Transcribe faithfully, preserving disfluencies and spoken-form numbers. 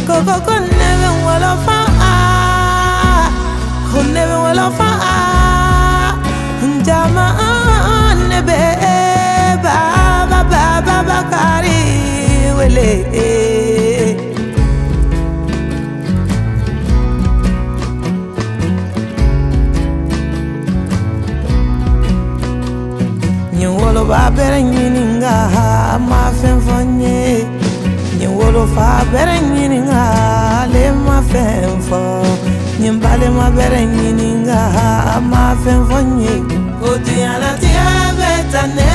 Coco con neve wala fa con neve wala fa Jama nebe baba baba bakari wele Nyi wolo ba bere nyininga ma Fenfo nye Nyi wolo fa bere nyininga le ma Fenfo Nyi mbale ma bere nyininga ma Fenfo nye Oti ala tia betane